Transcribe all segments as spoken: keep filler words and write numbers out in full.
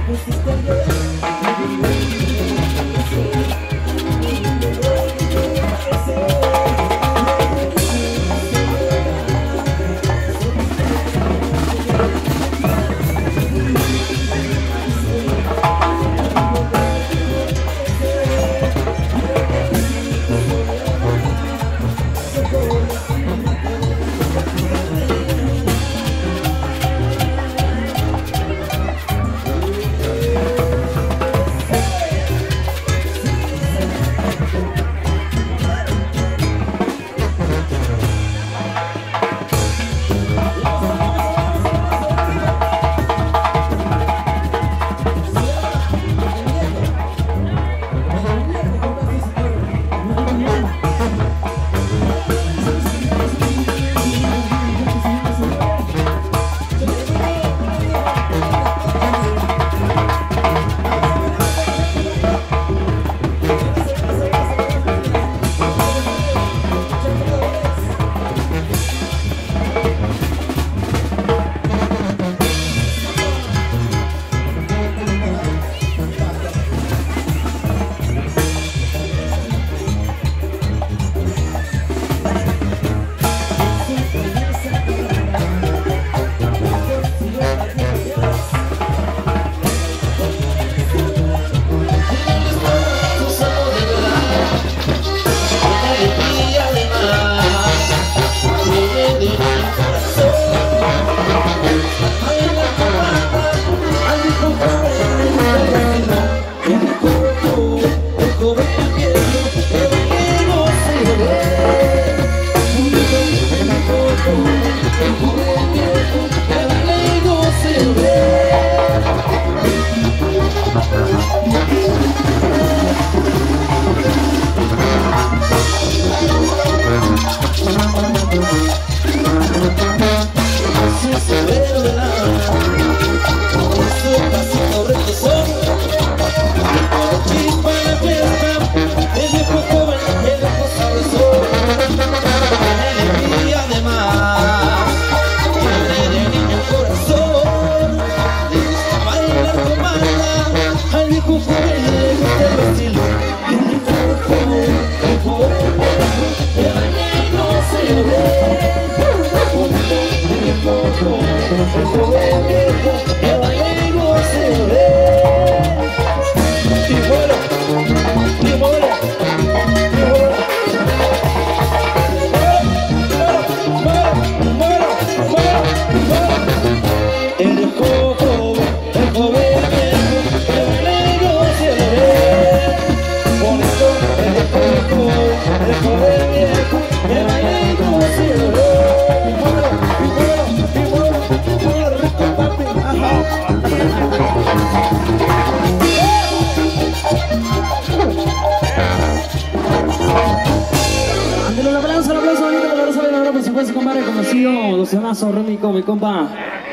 Rémico, mi compa.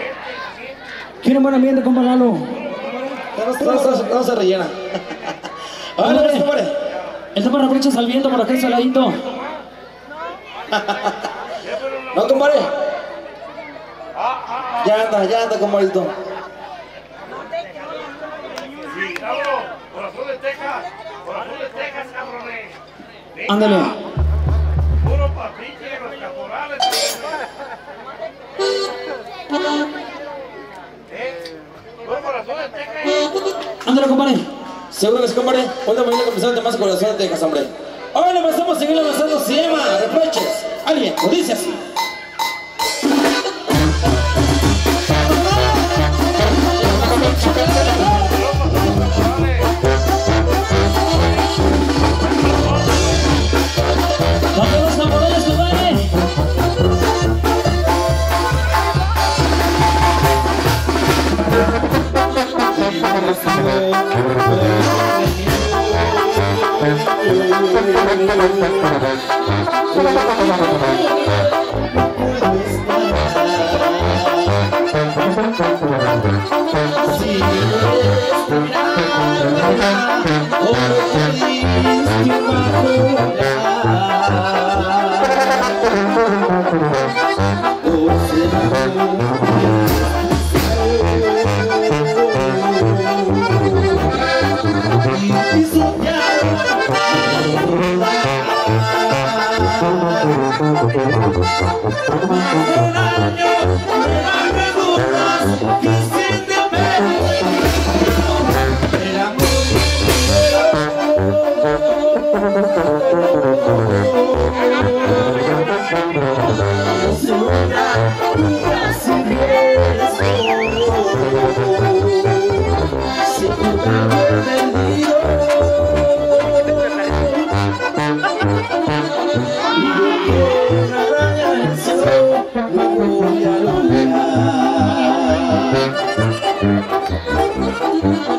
¿Quieren buen ambiente, compa Lalo? No se rellena. Ahora, compadre. El tema reprochas al viento por acá, saladito. No, compadre. Ya anda, ya anda, compadrito. Sí, cabrón. Corazón de Texas. Corazón de Texas, cabrones. Ándale. Puro papiche, los caporales. Ándale, compadre. Seguro que sí, compadre. Hoy también le comenzamos más Corazón de Texas, hombre. Ahora le pasamos a seguir avanzando. Se llama Reproches. Alguien, lo dice así. ¿Dónde los tambores, compadre?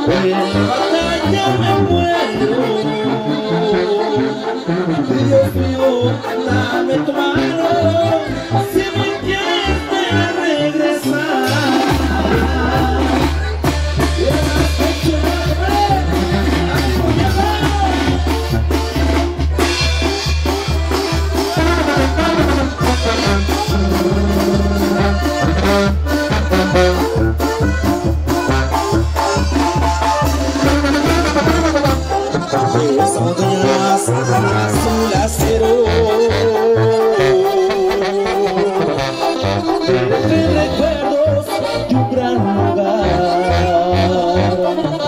en la batalla me muero. Dios mío, dame tu mano, si me quieres regresar. Soñas azul acero, de recuerdos de un gran lugar,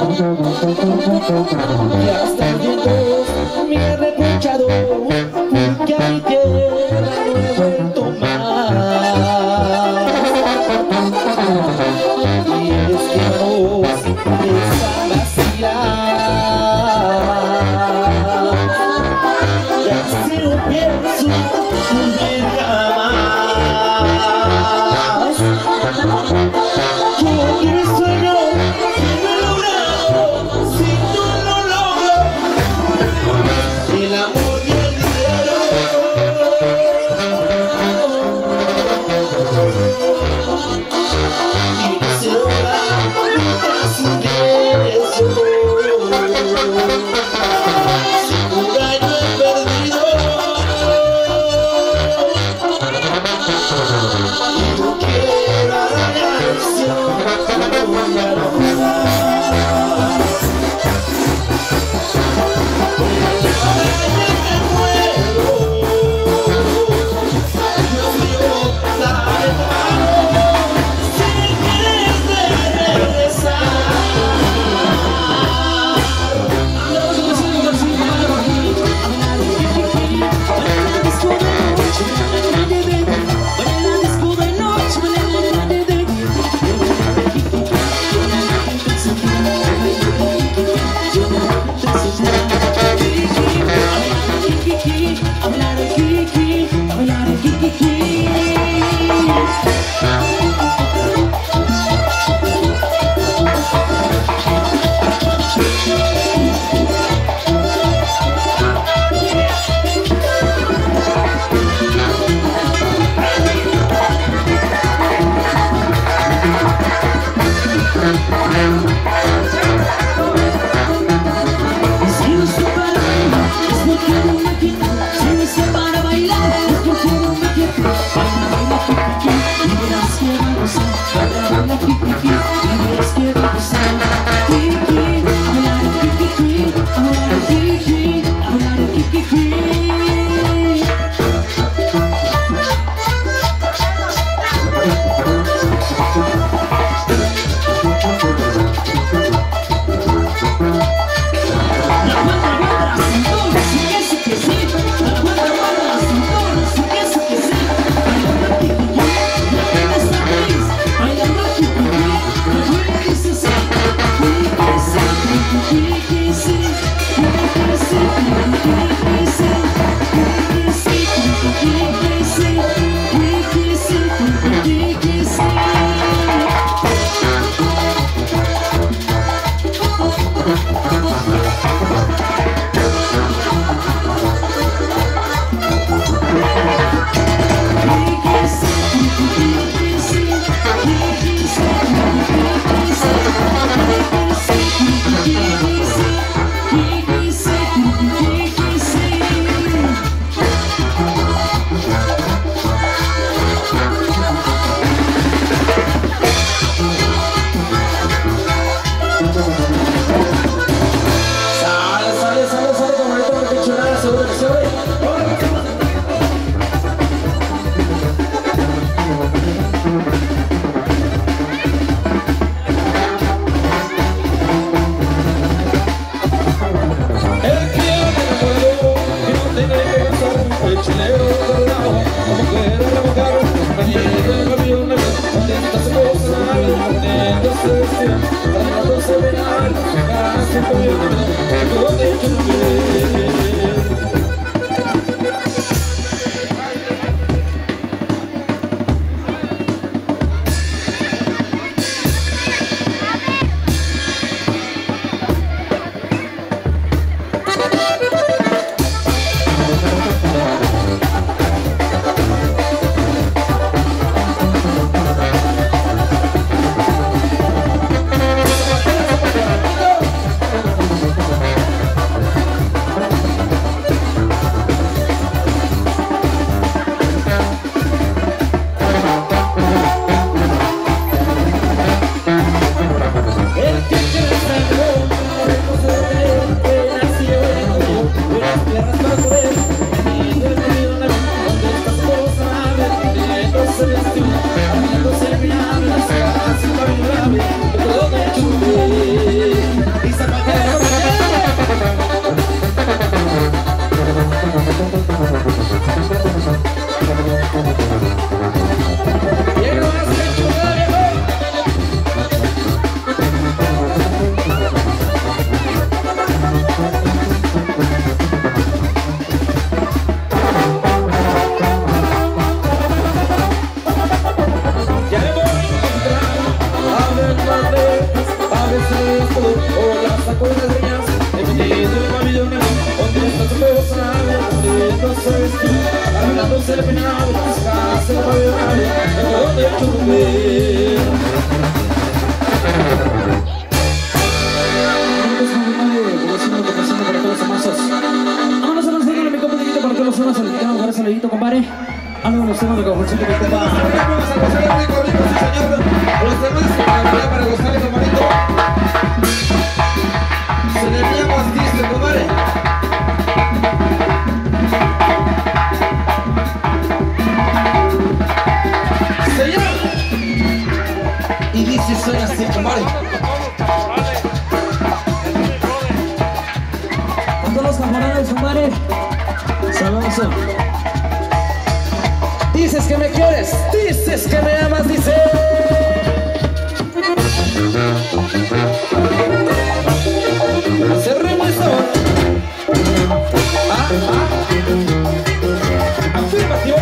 y hasta el viento me ha reprochado porque a mi tierra no he vuelto más. Y es que manos están vacías, si no pienso volver jamás. Como que mi sueño que no he logrado, si no lo logro, el amor y el dinero. Y no se logra sin beso. con las niñas, dependiendo de mi vida, donde está tu cosa, dependiendo sabes tú, caminándose el penal, se va a llorar, en donde yo tuve. Vámonos a los de mi compañerito para que los unos saludito, para saludito, compadre. Algo de los temas de conversación que me Vamos a gozar el rico, rico, sí señor. Los demás para, para gozar el camarito. Se le llama dice, compadre. Señor. Y dice soy así, compadre. A todos los camaradas, compadre. Saludos. Dices que me quieres, dices que me amas, dices. Cerremos eso. Ah, ah. Afirmativo.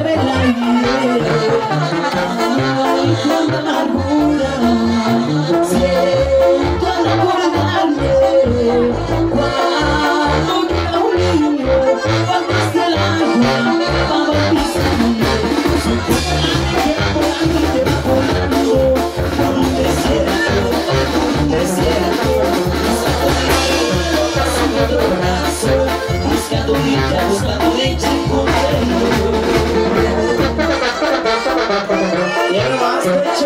el aire, ay, cuánta amargura siento al acordarme cuando era un niño, faltaste el agua para bautizarme. Soy tu padre que volando y te va volando por un desierto, por un desierto, buscando otro brazo, buscando dicha, buscando dicha y contento. Ya no más hecho.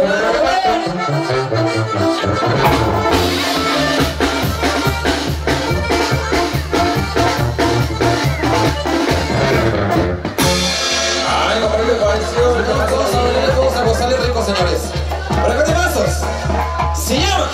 Ay, no, pero qué pareció. Vamos a ver, vamos a gozarle rico, señores. ¿Para qué te pasos? Se llama.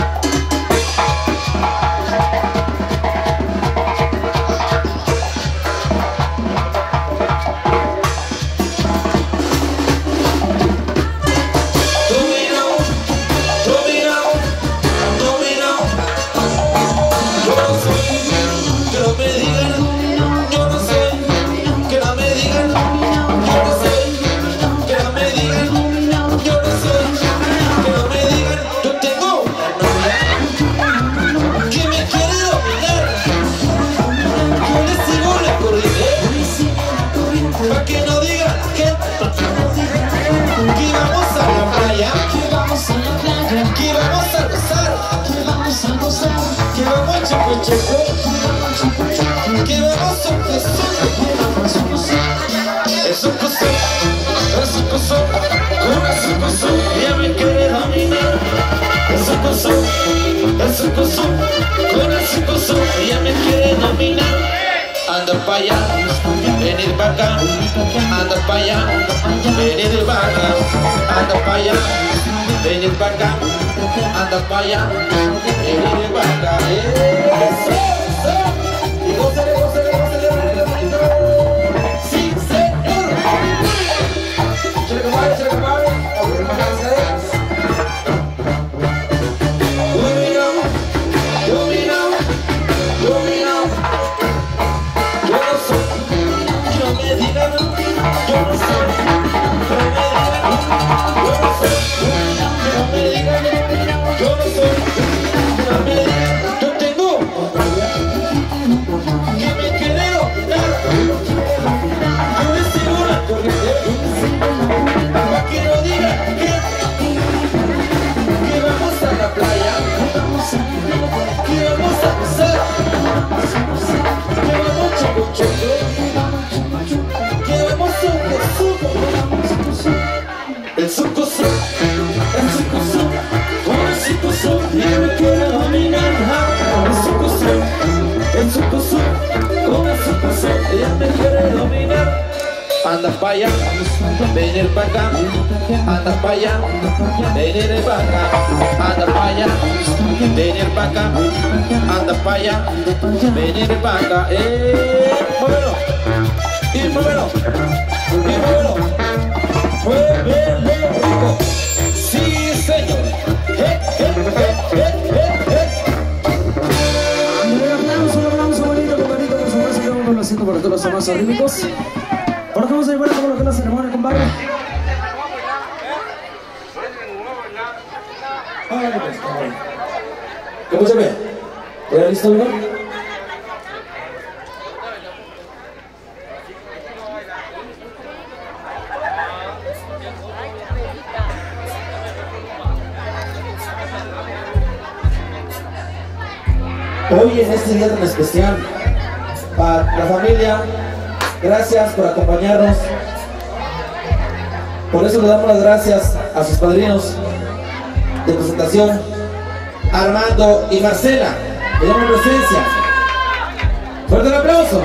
Para que no digan que, que vamos a la playa, que vamos a la playa, que vamos a gozar, que vamos a gozar, que vamos a choco choco, que vamos a gozar, que vamos a gozar. Es un coso, es un coso, es un coso, ya me quiere dominar. Es un coso, es un coso, es un coso, ya me quiere dominar. Anda pa' allá, venir pa' acá, anda pa' allá, venir pa' acá, anda pa' allá, venir pa' acá, anda pa' allá, venir pa' acá. Eso, eso. Y gózale, gózale, gózale, gózale, bonito. Sí, señor. Chale, compadre, chale, compadre. A ver, más cansaderas. Dominado, dominado, dominado. Yo no soy, yo me digan, yo no soy, yo me digan, yo no soy, yo me digan, yo no soy, yo me digan, yo tengo que me quiere dominar. Yo le sigo la corriente, para que no digan que, que vamos a la playa, que vamos a gozar, que vamos choco choco, que vamos suco suco. El suco suco, el suco suco, el suco suco, y me quiere dominar. El suco suco, el suco suco, con el suco suco, ella me quiere dominar. Anda pa' allá, venir pa' acá, anda pa' allá, venir pa' acá, anda pa' allá, venir pa' acá, anda pa' allá, venir pa' acá. Eh, muévelo, y muévelo, y muévelo, muévelo rico. Sí, señor. Eh, eh, eh, eh, eh, eh. Un aplauso, un aplauso bonito, compadrito, por supuesto, que vamos haciendo para todos los amas rítmicos. Ahora vamos a ir bueno como lo que es la ceremonia, compadre. Ay, pues, cabrón. ¿Cómo se ve? ¿Ya listo, amigo? Hoy en este día tan especial para la familia, gracias por acompañarnos. Por eso le damos las gracias a sus padrinos de presentación, Armando y Marcela, le damos presencia. Fuerte el aplauso.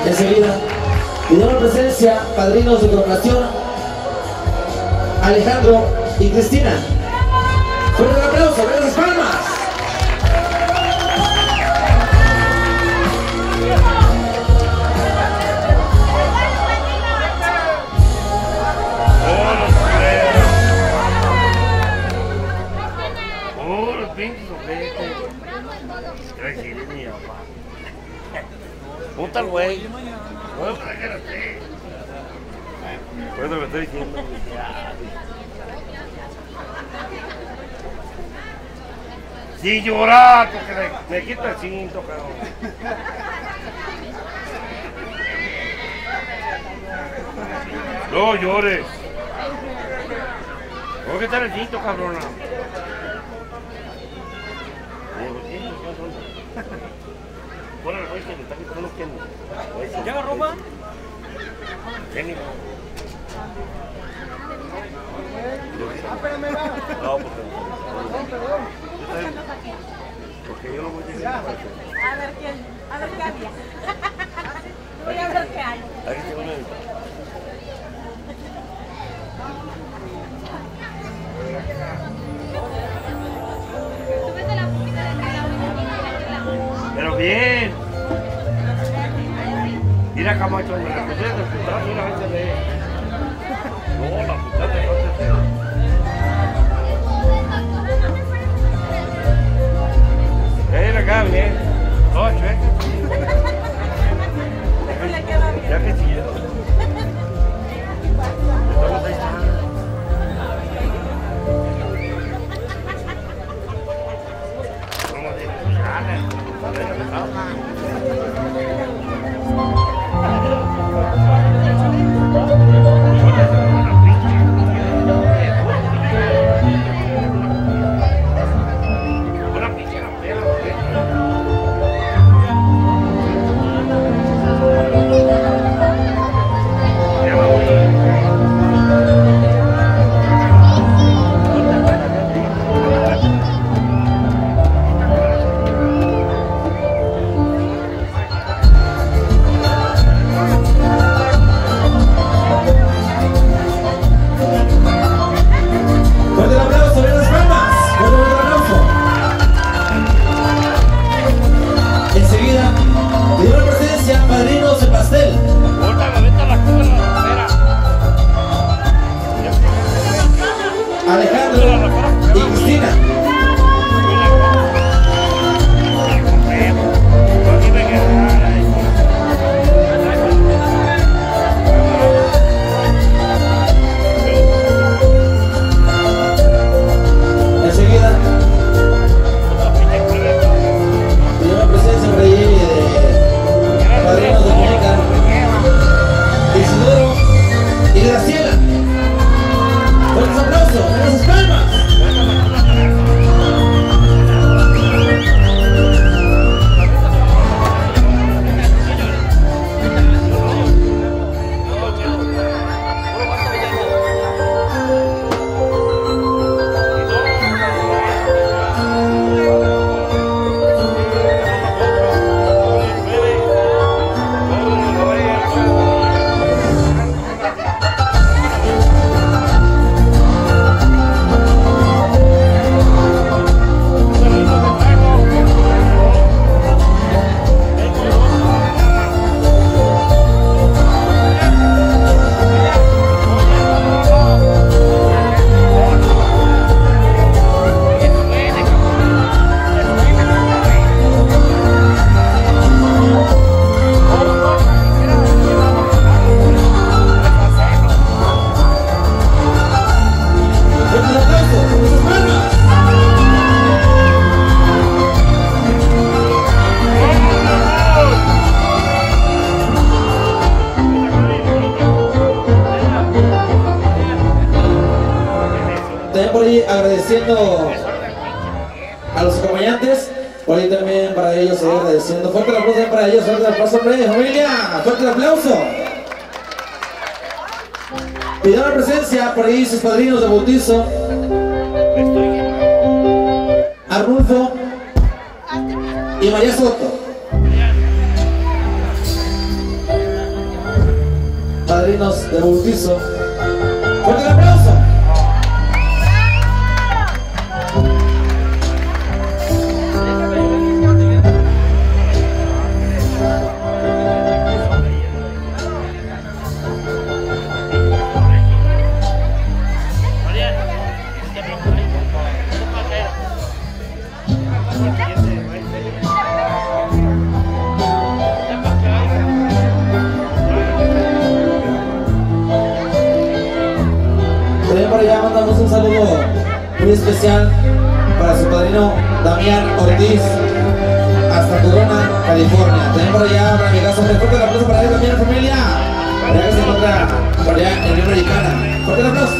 Enseguida, pidiendo la presencia, padrinos de coronación, Alejandro y Cristina. Fuerte el aplauso, ven las palmas. Puta el güey. Pues lo que estoy diciendo. Sí, llorar, porque me, me quita el cinto, cabrón. No llores. Tengo que quitar el cinto, cabrona. Bueno, güey, que me está quitando que ¿lleva ropa? Kenny. No, porque porque yo lo voy a decir. A ver quién, a ver qué había. Voy a ver qué hay. Aquí tengo una. Pero bien. Mira Camacho, me la puse de putar y la gente de... No, la puta de no se sea. Mira acá, bien. No, chueca. Ya que sí. Estamos ahí. Vamos a ir. Agradeciendo a los acompañantes, por ahí también para ellos seguir agradeciendo. Fuerte el aplauso para ellos, fuerte el aplauso, hombre, familia, fuerte el aplauso. Pidió la presencia por ahí sus padrinos de bautizo, Arnulfo y María Soto. padrinos de bautizo. ¡Fuerte el aplauso! También por allá mandamos un saludo muy especial para su padrino Damián Ortiz hasta Corona, California. También por allá para mi casa, un fuerte el aplauso para él también, familia. Por allá que se encuentra por allá en Unión Americana. Fuerte el aplauso.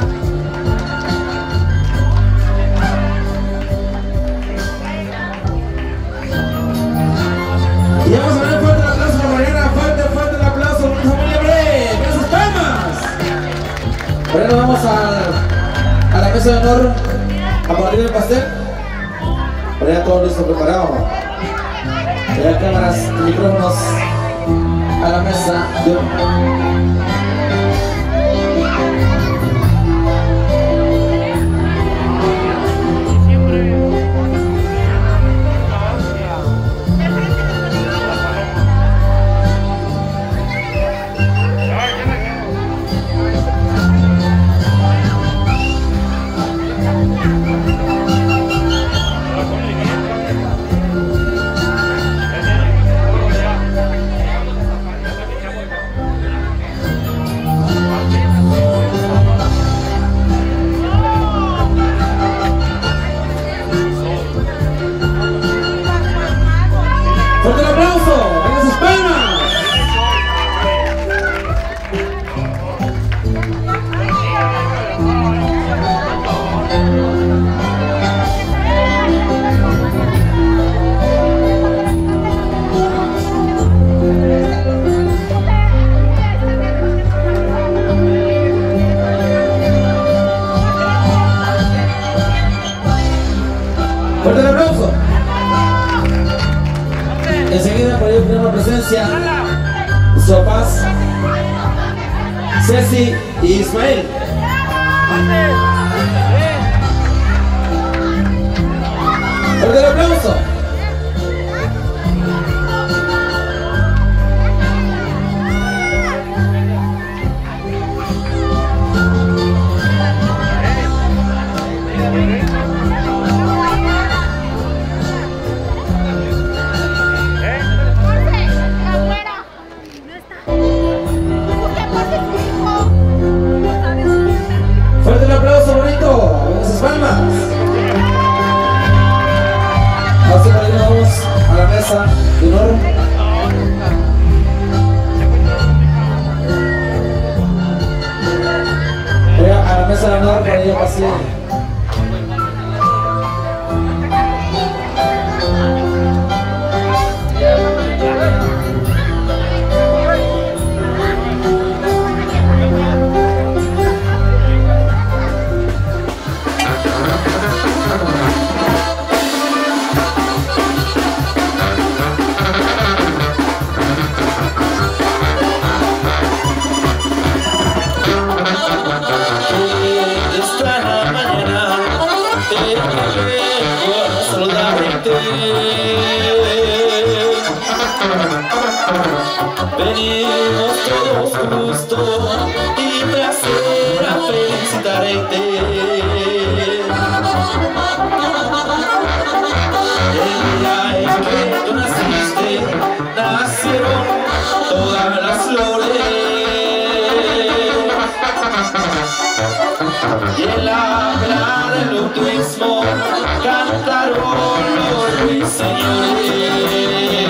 Y vamos a ver fuerte el aplauso para Mariana, fuerte, fuerte el aplauso, familia, hombre, ¡con sus palmas! Ahora nos vamos a, a la mesa de honor a partir del pastel. Por allá todo listo, preparado. Por allá cámaras, micrófonos a la mesa de honor. ¡Fuerte el aplauso! ¡Venga sus palmas! ¡Fuerte el aplauso! Enseguida por ahí tenemos la presencia de sus papás, Ceci y Ismael. ¡Fuerte el aplauso! ¡Fuerte el aplauso, bonito! ¡Venga sus palmas! Ahora sí, por ahí nos vamos a la mesa de honor. Voy a la mesa de honor, por ahí yo pasé. Esta mañana te vengo a saludarte. Venimos todos gusto y placer a felicitarte. El día en que tú naciste, nacieron todas las flores. Y en la playa del bautismo cantaron los ruiseñores.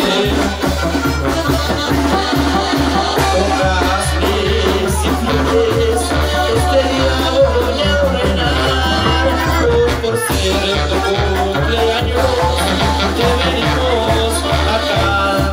Con casques y flores este día voy a reinar. Hoy por ser tu cumpleaños te venimos a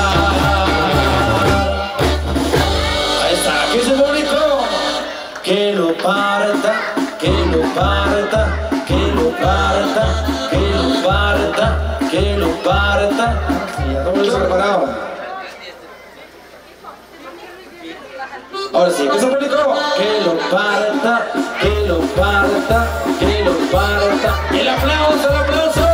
cantar. Ahí está, que se publicó. Que lo parta, que lo parta, que lo parta, que lo parta, que lo parta. Y ya todo listo, preparado. Ahora sí, que se público, que lo parta, que lo parta, que lo parta. El aplauso, el aplauso.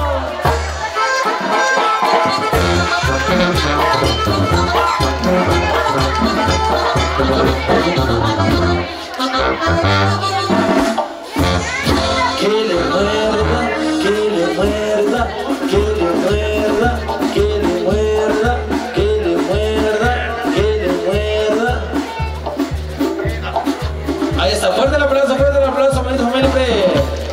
Que le muerda, que le muerda, que le muerda, que le muerda, que le muerda, que le muerda. Ahí está, fuerte el aplauso, fuerte el aplauso, manito Felipe.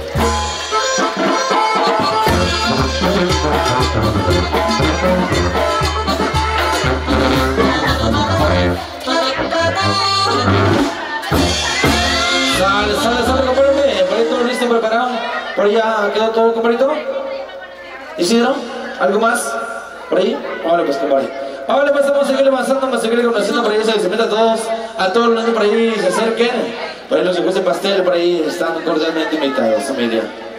Sale, sale, sale, compadre. Por ahí todo listo, preparado. Por allá quedó todo, compadrito. Isidro, ¿algo más? ¿Por ahí? Ahora pues, compadre. Ahora pues vamos a seguir avanzando, vamos a seguir conociendo por ahí. Se les invita a todos, a todos los niños por ahí se acerquen. Por ahí los que gusten pastel, por ahí están cordialmente invitados, familia.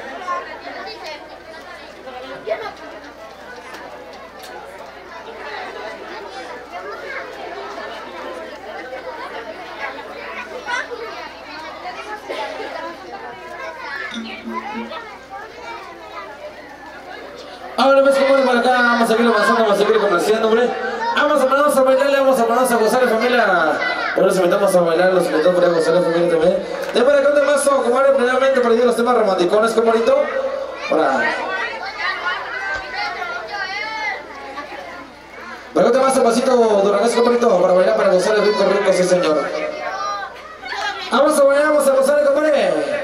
Ahora ves cómo es por acá, vamos a seguir avanzando, vamos a seguir conociendo, hombre. Vamos a ponernos a bailarle, vamos a ponernos a gozar de familia. Bueno, los invitamos a bailar, los invitamos para gozar de familia también. De para acá un temazo, como ahora primeramente por ahí los temas romanticones, como ahorita. Para... Para un temazo, pasito, duranguesco, como ahorita, para bailar, para gozar de rico, rico, sí señor. Vamos a bailar, vamos a gozar de compadre.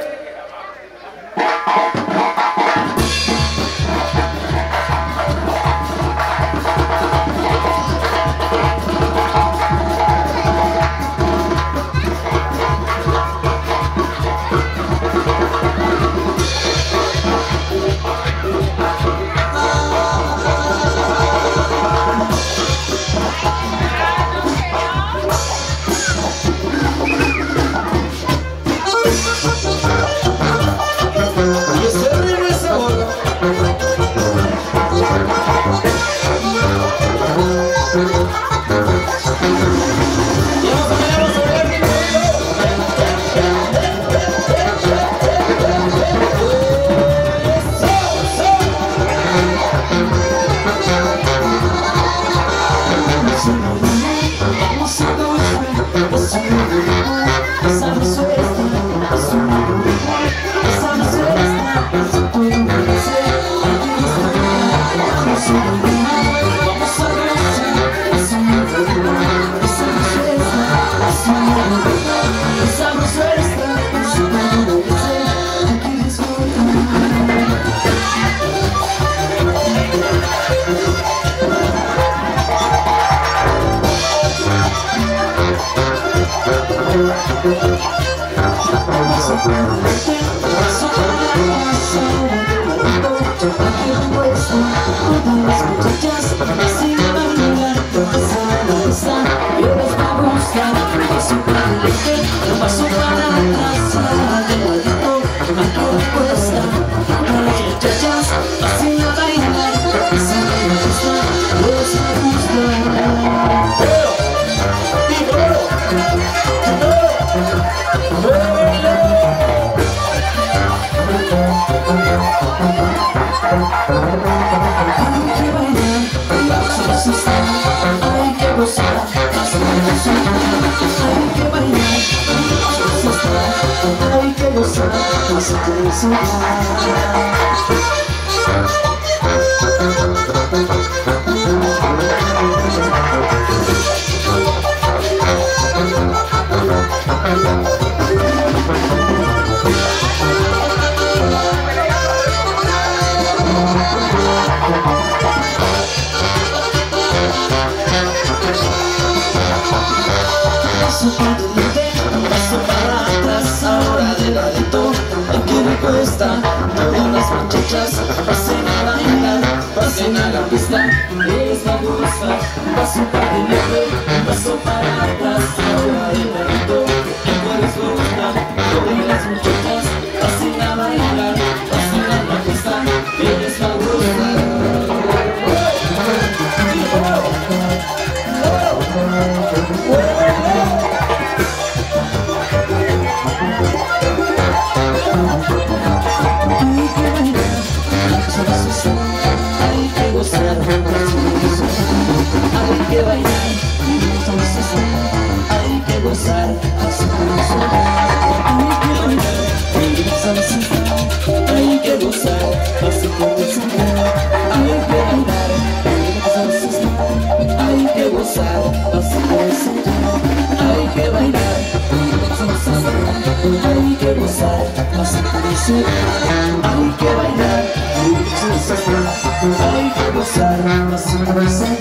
que bailar, entonces hay que gozar, así como soy. Hay que bailar, entonces hay que gozar, así como soy. Hay que bailar, entonces hay que gozar, así como soy. Hay que bailar, entonces hay que gozar, así como soy. Hay que bailar, entonces hay que gozar, así como soy.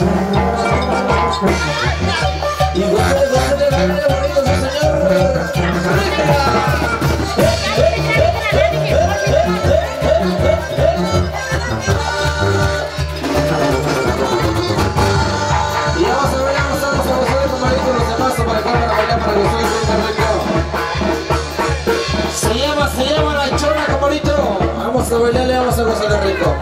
Y guárdale, guárdale, guárdale, bonito, sí, señor. Y vamos a bailar, vamos a vamos a gozar con Marito los demás para acá para bailar para que soy rico. Se llama, se llama la chona con Marito. Vamos a bailarle, vamos a gozarle rico.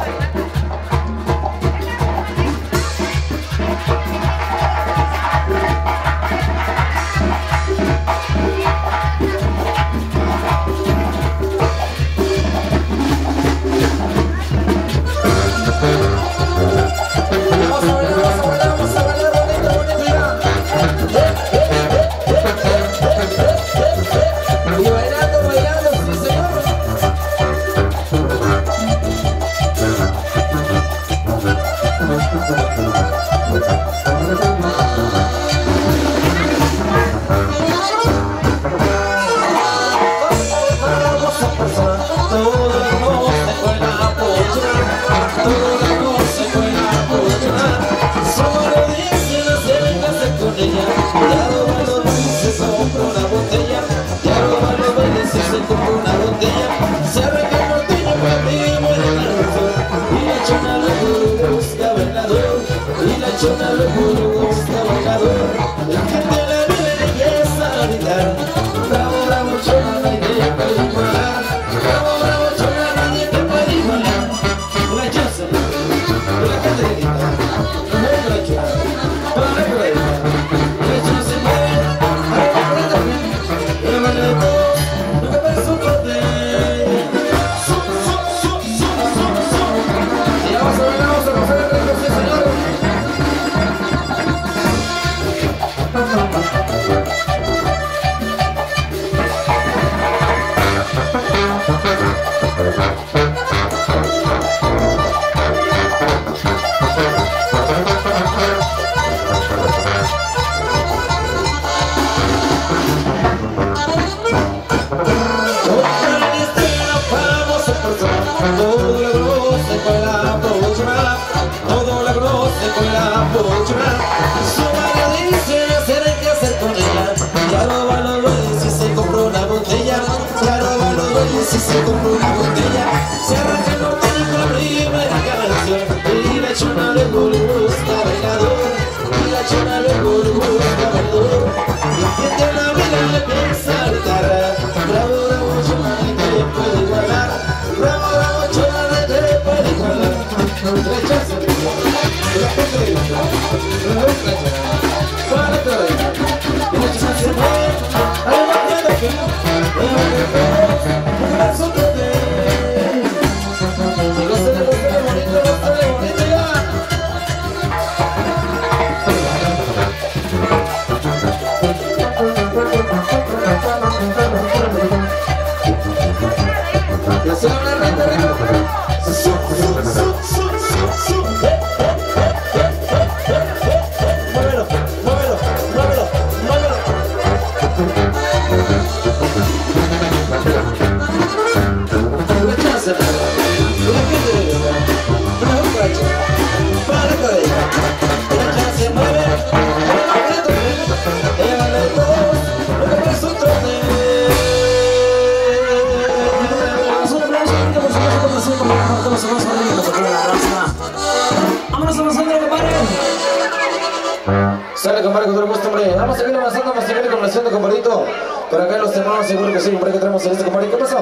Sale, compadre, con todo el gusto, hombre. Vamos a seguir avanzando, vamos a seguir conversando, compadrito. Por acá los hermanos, seguro que sí, hombre, que tenemos en este, compadre. ¿Qué pasó?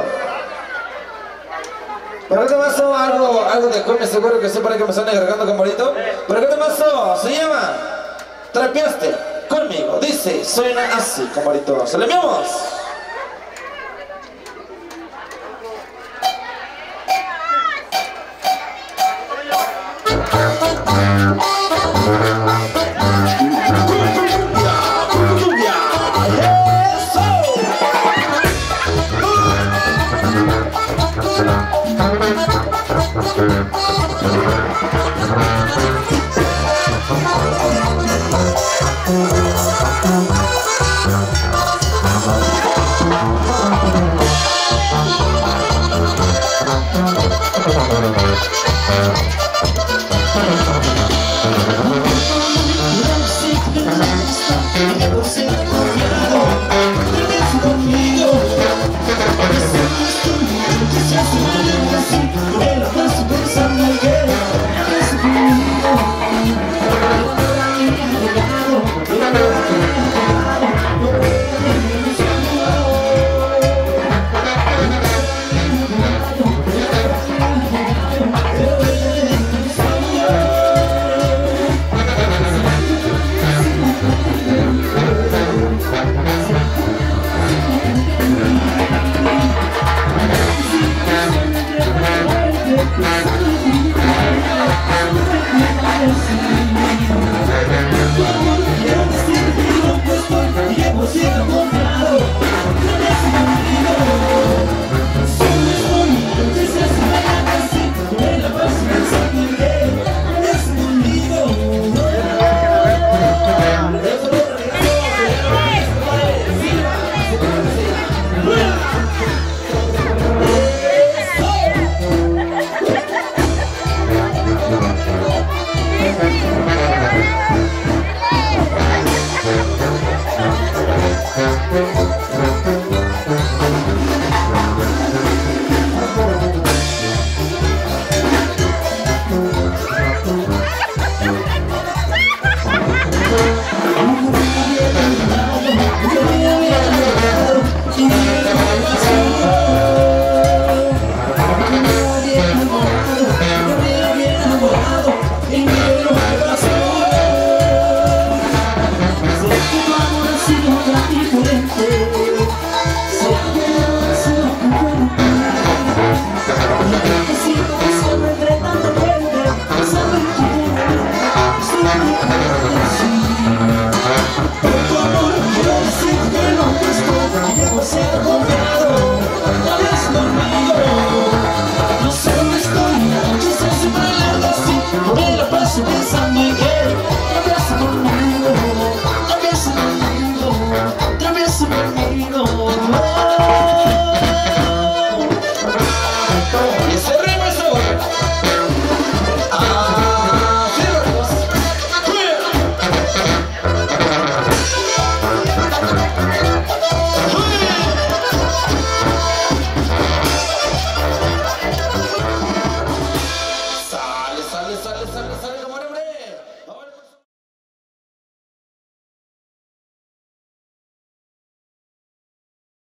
¿Para qué te pasó? Algo, algo de come, seguro que sí, para que me están agregando, compadrito. ¿Para qué te pasó? Se llama Trapeaste conmigo. Dice, suena así, compadrito. ¿Se le enviamos?